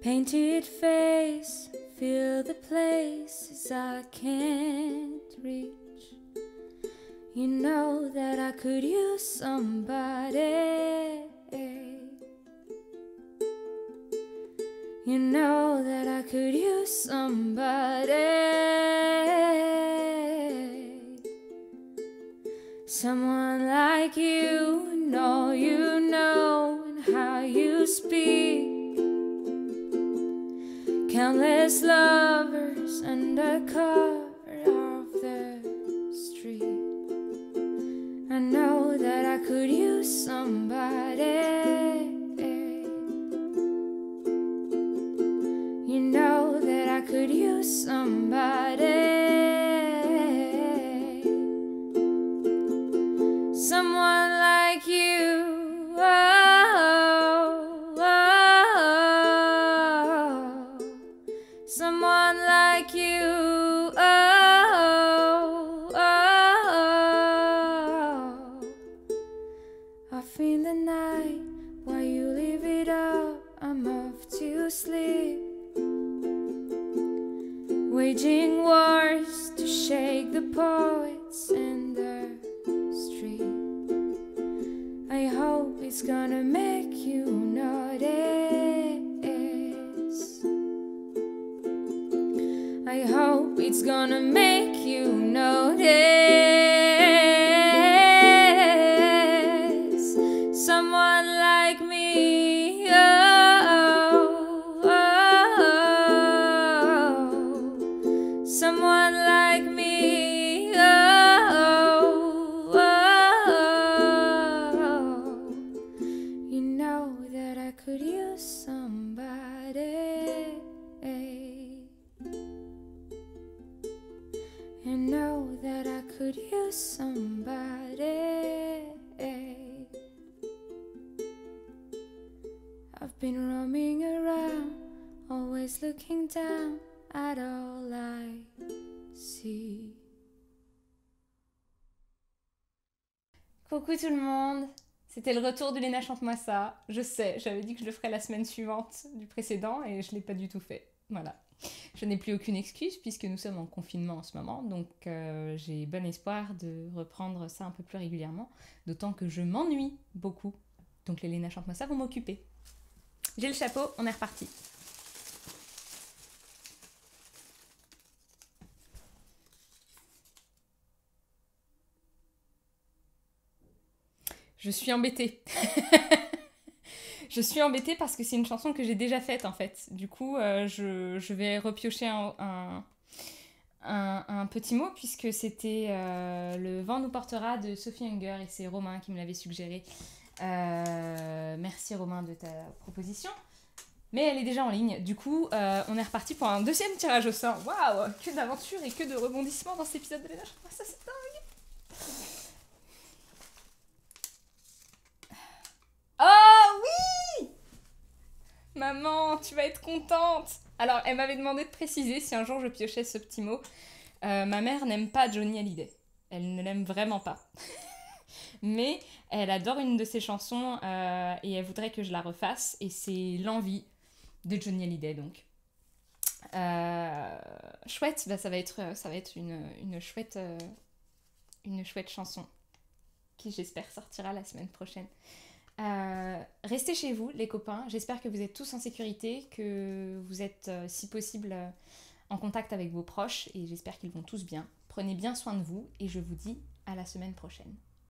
Painted face, fill the places I can't reach. You know that I could use somebody. You know that I could use somebody. Someone like you know, and how you speak. Countless lovers under cover of the street. I know that I could use somebody. You know that I could use somebody. Someone like you. Oh, oh, oh. Someone like you. Oh, oh, oh. Off in the night while you leave it up, I'm off to sleep. Waging wars to shake the poets in the street. I hope it's gonna make you notice. I hope it's gonna make you notice. Someone like me. Oh, oh, oh. Someone like me. Oh, oh, oh. You know that I could use somebody. You know that I could use somebody. I've been roaming around, always looking down at all I see. Coucou tout le monde, c'était le retour de Léna Chante-moi ça. Je sais, j'avais dit que je le ferais la semaine suivante du précédent et je ne l'ai pas du tout fait. Voilà. Je n'ai plus aucune excuse puisque nous sommes en confinement en ce moment, donc j'ai bon espoir de reprendre ça un peu plus régulièrement, d'autant que je m'ennuie beaucoup. Donc les Léna Chante-moi ça vont m'occuper. J'ai le chapeau, on est reparti. Je suis embêtée. Je suis embêtée parce que c'est une chanson que j'ai déjà faite en fait. Du coup, je vais repiocher un petit mot puisque c'était Le vent nous portera de Sophie Hunger et c'est Romain qui me l'avait suggéré. Merci Romain de ta proposition. Mais elle est déjà en ligne. Du coup, on est reparti pour un deuxième tirage au sort. Waouh, que d'aventures et que de rebondissements dans cet épisode de Léna Chante-moi ça, c'est dingue. Oh oui! Maman, tu vas être contente. Alors, elle m'avait demandé de préciser si un jour je piochais ce petit mot. Ma mère n'aime pas Johnny Hallyday. Elle ne l'aime vraiment pas. Mais elle adore une de ses chansons et elle voudrait que je la refasse. Et c'est L'envie de Johnny Hallyday, donc. Chouette, bah, ça va être une chouette chanson qui, j'espère, sortira la semaine prochaine. Restez chez vous les copains, j'espère que vous êtes tous en sécurité, que vous êtes si possible en contact avec vos proches et j'espère qu'ils vont tous bien. Prenez bien soin de vous et je vous dis à la semaine prochaine.